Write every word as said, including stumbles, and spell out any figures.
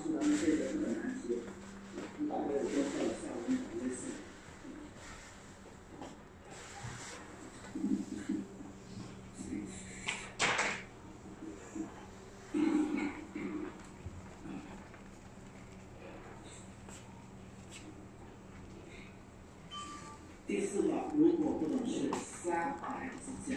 是咱们这个这个难题，你大概有多少下午你考类似？第四个，如果不等式三 x 加。